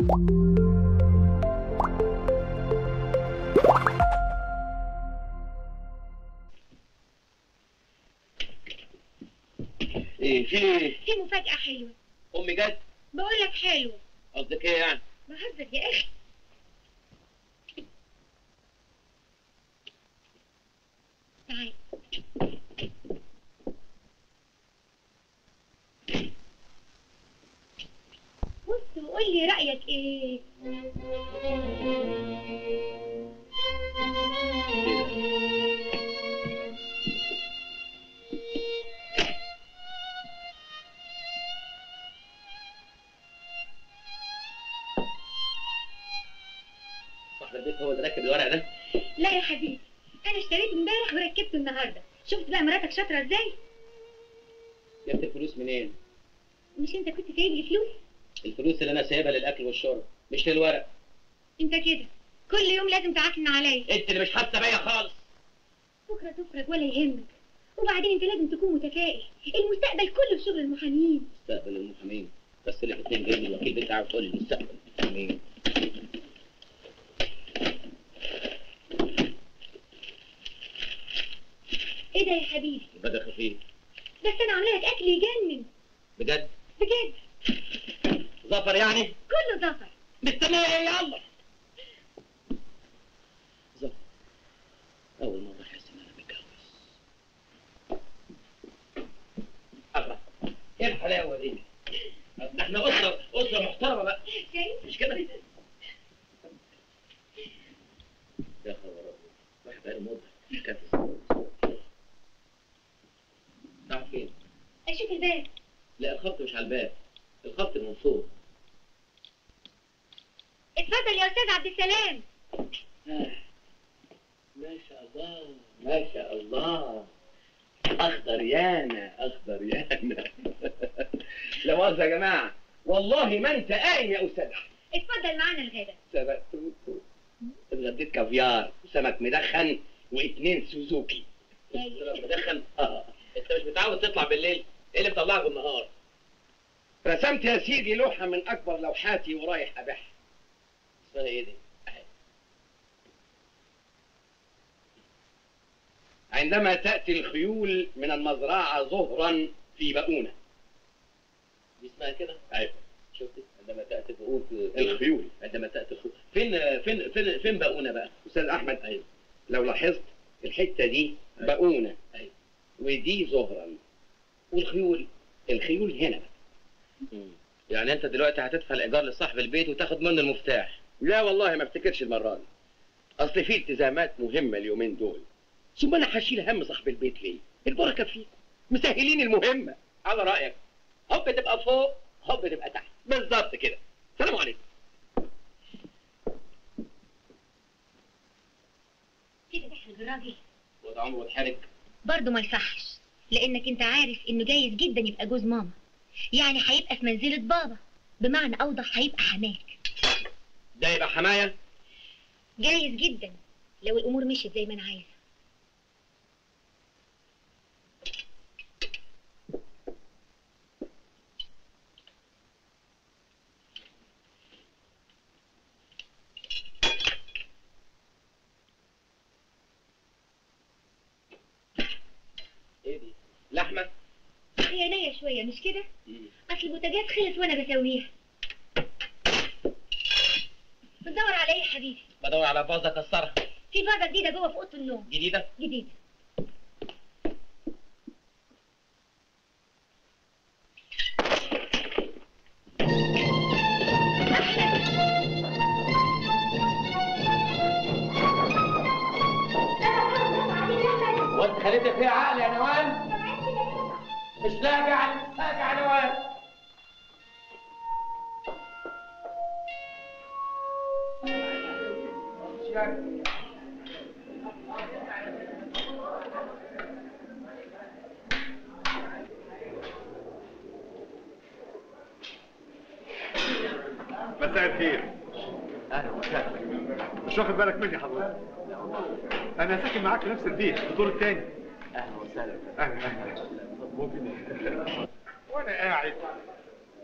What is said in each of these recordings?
ايه في ايه؟ في مفاجأة حلوة. امي جت؟ بقول لك حلوة. قصدك ايه يعني؟ بهزر يا اخي. تعال. بص وقول لي رأيك ايه؟ صاحب البيت هو اللي راكب الورق ده؟ لا يا حبيبي، انا اشتريته امبارح وركبته النهارده. شفت بقى مراتك شاطرة ازاي؟ جبت الفلوس منين؟ مش انت كنت سايب لي فلوس؟ الفلوس اللي انا سايبها للاكل والشرب مش للورق. انت كده كل يوم لازم تعكن عليا. انت اللي مش حاسه بيا خالص. بكره تفرج ولا يهمك. وبعدين انت لازم تكون متفائل، المستقبل كله في شغل المحامين. مستقبل المحامين؟ بس اللي 2 جنيه الوكيل بتاعه تقول لي مستقبل المحامين. ايه ده يا حبيبي؟ بدأ خفيف. بس انا عامله لك اكل يجنن. بجد؟ بجد. ظفر يعني؟ كله ظفر. مستنيه ايه؟ يلا. ظفر اول مره احس ان انا متجوز. الله، ايه الحلاوه دي؟ ده احنا اسره محترمه بقى. شايف؟ مش كده؟ يا خبر ابيض، واحد بقاله مده كانت تعرف فين؟ اشوف الباب. لا الخط مش على الباب، الخط من فوق. اتفضل يا استاذ عبد السلام. ما شاء الله ما شاء الله، اخضر يانا اخضر يانا. لا مؤاخذة يا جماعه، والله ما انت قايم يا استاذ احمد. اتفضل معانا الغدا. سبقتوكوا. اتغديت كافيار وسمك مدخن و2 سوزوكي. سمك مدخن؟ انت مش متعود تطلع بالليل؟ ايه اللي مطلعك بالنهار؟ رسمت يا سيدي لوحه من اكبر لوحاتي ورايح ابيعها. اسمها ايه دي؟ عندما تأتي الخيول من المزرعة ظهرا في بؤونة. دي اسمها كده؟ أيوة. شفتي؟ عندما تأتي الخيول، عندما تأتي الخيول. فين بؤونة بقى؟ أستاذ أحمد. أيوة. لو لاحظت الحتة دي بؤونة. أيوة. ودي ظهرا. والخيول هنا بقى. يعني أنت دلوقتي هتدفع الإيجار لصاحب البيت وتاخد منه المفتاح؟ لا والله ما افتكرش المرة دي. أصل في التزامات مهمة اليومين دول. ثم انا هشيل هم صاحب البيت ليه؟ البركه فيكم، مسهلين المهمه. على رايك، هوب تبقى فوق هوب تبقى تحت، بالظبط كده. سلام عليكم. كده تحرج الراجل. وده عمره اتحرج؟ برضه ما يصحش، لانك انت عارف انه جايز جدا يبقى جوز ماما، يعني هيبقى في منزله بابا، بمعنى اوضح هيبقى حماك. ده يبقى حمايه؟ جايز جدا لو الامور مشيت زي ما انا عايزه. ايه دي؟ لحمه؟ هي نية شويه مش كده؟ اصل البوتاجاز خلص وانا بسويها. بتدور على ايه يا حبيبي؟ بدور على فازه اكسرها. في فازه جديده جوه في اوضه النوم. جديده؟ جديده. وانت خليتك فيها عقل يا نوال؟ مش لاقي يا نوال. مساء الخير. اهلا وسهلا. مش واخد بالك مني حضرتك؟ انا ساكن معاك في نفس البيت في الدور الثاني. اهلا وسهلا. اهلا. ممكن وانا قاعد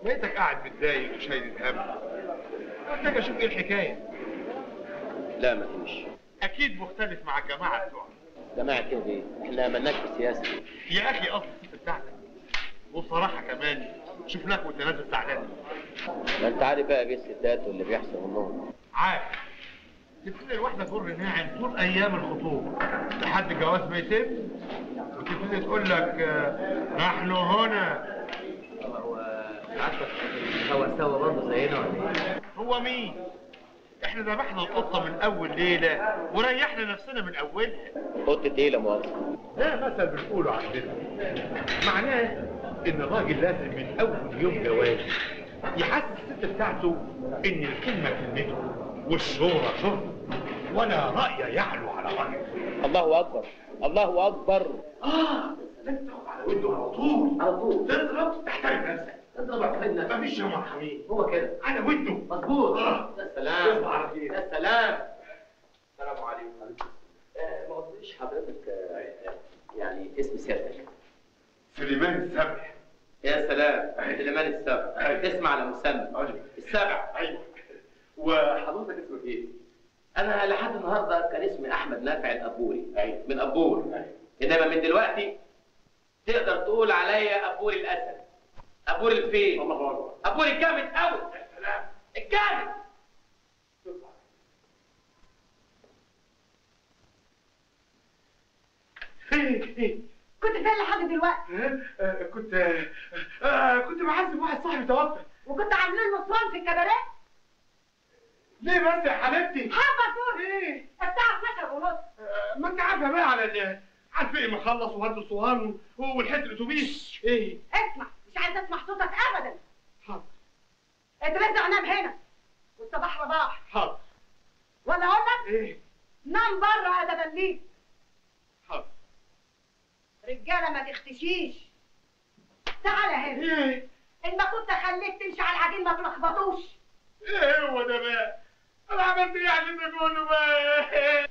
لقيتك قاعد متضايق وشايل الهم. قلت لك اشوف ايه الحكايه. لا مفيش. اكيد مختلف مع الجماعه بتوعك. جماعة كده ايه؟ احنا مالناش في السياسة. يا اخي اصل الست بتاعتك، وبصراحه كمان شفناك وانت نازل زعلان. ما انت عارف بقى بيه الستات واللي بيحصل منهم. عارف. تبتدي الواحده تجر ناعم طول ايام الخطوبه لحد الجواز ما يتم، وتبتدي تقول لك نحن هنا. هو عارفك هو سوا برضه زينا ولا ايه؟ هو مين؟ احنا ذبحنا القطه من اول ليله وريحنا نفسنا من اولها. قطة ايه لا مؤاخذة؟ ده مثل بنقوله عندنا، معناه ان الراجل لازم من اول يوم جوازه يحسس الست بتاعته ان الكلمه كلمته والشورى شورى ولا راي يعلو على رايه. الله اكبر الله اكبر. لازم تاخد على وده على طول على طول، تضرب تحترم نفسك، اضرب احترم نفسك. مفيش يا مرحمين، هو كده على وده مظبوط. يا سلام تصبح على خير. يا سلام. السلام عليكم. ما قلتليش حضرتك يعني اسم سيادتك؟ سليمان السبع. يا سلام سليمان السبع. أيوة. اسم على مسمى. السبع. ايوه. وحضرتك اسمك ايه؟ انا لحد النهارده كان اسمي احمد نافع الابوري. أيوة. من ابور. أيوة. انما من دلوقتي تقدر تقول عليا ابور الاسد. ابور الفيل. الله اكبر. ابور الجامد قوي. يا سلام. الجامد. كنت فين لحد دلوقتي؟ كنت بعزم واحد صاحبي توفى. وكنت عاملين نصران في الكباريه؟ ليه بس يا حبيبتي؟ حابه فوق ايه؟ الساعه 12 ونص. ما انت عارفه بقى على الفقه ما خلص وهد الصهان والحته الاتوبيس. ايه؟ اسمع، مش عايزه اسمع صوتك ابدا. حاضر. اترزع نام هنا والصباح رباح. حاضر. ولا اقول لك ايه؟ نام بره يا دبليك. حاضر. رجاله ما تختشيش. تعالى هنا. ايه؟ ان ما كنت خليك تمشي على العجين ما تلخبطوش. ايه هو ده بقى؟ انا عملت ايه عشان تقول بقى؟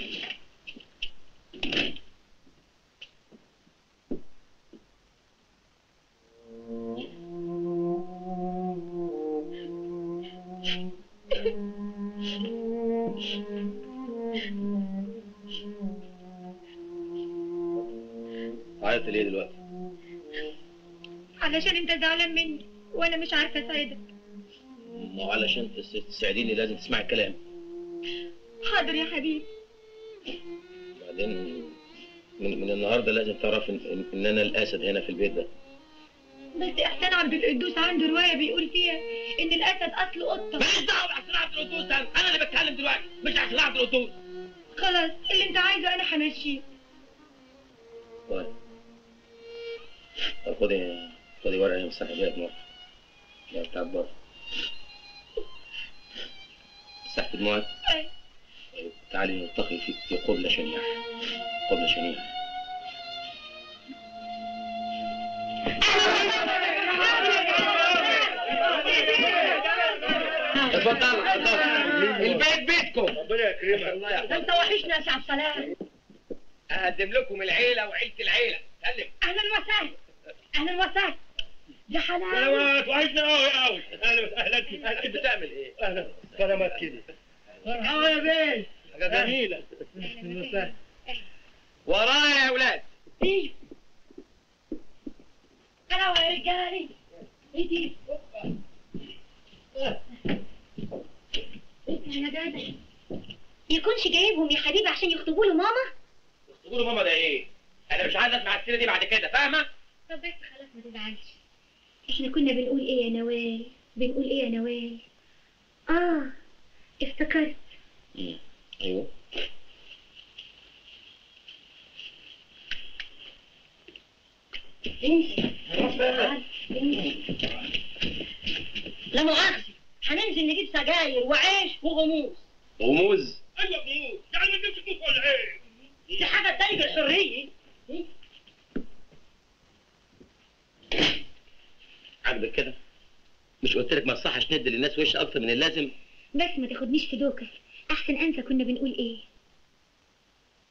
عيطت ليه دلوقتي؟ علشان انت زعلان مني وانا مش عارفه اساعدك. ما هو علشان تساعديني لازم تسمعي الكلام. حاضر يا حبيبي. بعدين من النهارده لازم تعرف ان انا الاسد هنا في البيت ده. بس احسان عبد القدوس عنده روايه بيقول فيها ان الاسد اصله قطه. ماليش دعوه باحسان عبد القدوس، انا اللي بتكلم دلوقتي مش احسان عبد القدوس. خلاص اللي انت عايزه انا همشيه. طيب طب خدي ورقه امسحي بيها دموعك. لا بتاعت بره. مسحت دموعك؟ ايوه. طيب تعالي نلتقي في قبلة شنيعة. قبلة شنيعة. اتفضل البيت بيتكم. ربنا يكرمك. الله يحفظك. ده انت وحشنا يا شعب سلام. اقدم لكم العيله وعيله العيله. سلم. اهلا وسهلا. اهلا وسهلا. يا حلاوه. سلامات وحشنا قوي. اهلا. انت بتعمل ايه؟ اهلا. سلامات كده. يا بيه. حاجه جميله. ورايا يا اولاد. ايه؟ حلاوه يا رجالي. ايه دي؟ يا دادا يكونش جايبهم يا حبيبي عشان يخطبوا له ماما؟ يخطبوا له ماما ده ايه؟ انا مش عايز اسمع السيره دي بعد كده، فاهمه؟ طب بس خلاص ما تزعلش. احنا كنا بنقول ايه يا نوال؟ بنقول ايه يا نوال؟ افتكرت. ايوه. لا مؤاخذة، هننزل نجيب سجاير وعيش وغموس. غموز؟ ايوه غموس، يعني ما تجيبش فلوس ولا ايه؟ دي حاجة تضايق الحرية. عاجبك كده؟ مش قلت لك ما تصحش ندي للناس وش اكتر من اللازم؟ بس ما تاخدنيش في دوكك، احسن انسى كنا بنقول ايه.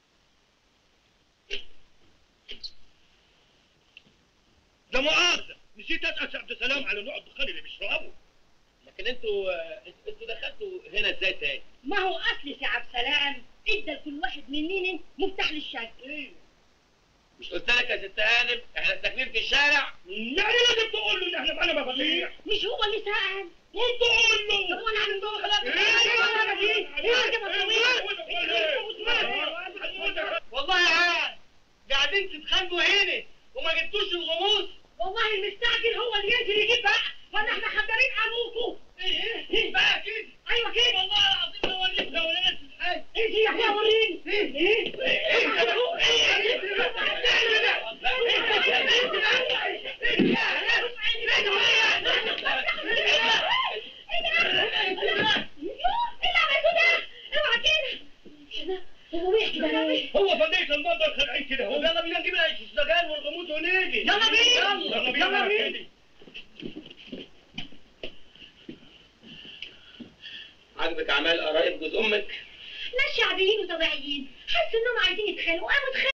لا مؤاخذة، نسيت اسال عبد السلام على نوع الدخان اللي بيشربه. لكن انتوا دخلتوا هنا ازاي تاني؟ ما هو اصلي سي عبد السلام ادى لكل واحد مننا مفتاح للشقه. مش قلت لك يا ست هانم احنا ساكنين في الشارع؟ يعني لازم تقول له ان احنا معانا مفاتيح. مش هو اللي سأل؟ وانت قول له. هو انا عم بقول خلاص. والله عاد قاعدين تتخانقوا هنا وما جبتوش الغموس. والله المستعجل هو اللي ينزل يجيب بقى، ولا احنا خبرين ابوكوا. ايه بقى كده؟ ايوه كده. والله العظيم اوريك لو لقيت الحاجه. انت يا اخويا وريني. هو فديك المنظر خلعين كده هو. يلا بينا نجيب السجاير والغموس ونيجي. يلا بينا. يلا بينا. عاجبك اعمال قرايب جوز امك؟ ناس شعبيين وطبيعيين، حسوا انهم عايزين يتخانقوا قاموا اتخانقوا.